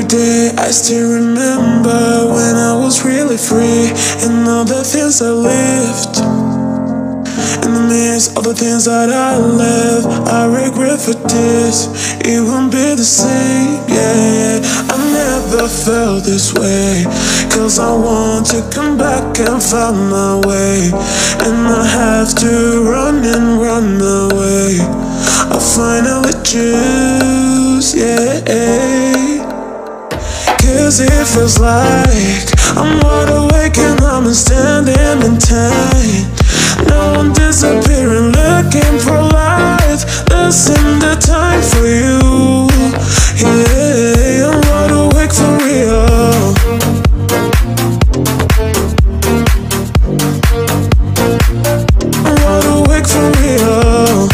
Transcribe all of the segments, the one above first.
day I still remember when I was really free, and all the things I lived. In the midst of the things that I left, I regret for this. It won't be the same, yeah. I never felt this way, 'cause I want to come back and find my way, and I have to run and run away. I finally choose, yeah. 'Cause it feels like I'm wide awake and I'm standing in time. Now I'm disappearing, looking for light. This ain't the time for you, yeah. I'm wide awake for real. I'm wide awake for real.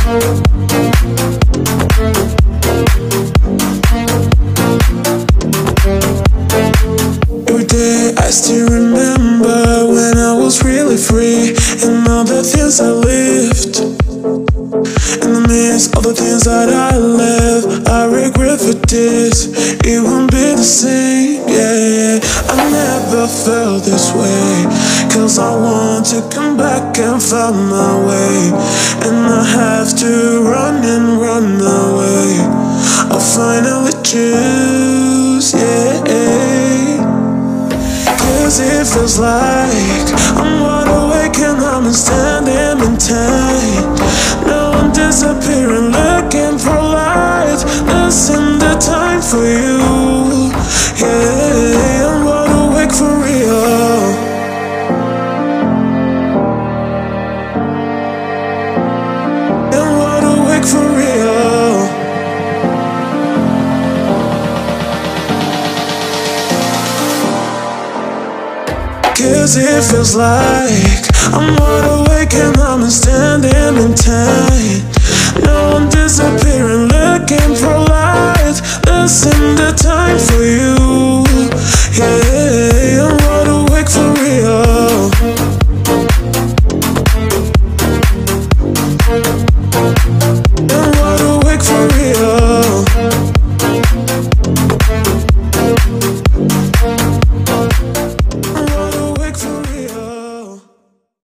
I still remember when I was really free, and all the things I lived. In the midst of the things that I left, I regret for this. It won't be the same, yeah. I never felt this way, 'cause I want to come back and find my way, and I have to run and run away. I finally choose, yeah. 'Cause it feels like I'm wide awake and I'm standing in time. Now I'm disappearing, looking for light. This ain't the time for you, yeah. I'm wide awake for real. I'm wide awake for real. 'Cause it feels like I'm wide awake and I'm standing in time. Now I'm disappearing, looking for light. Listen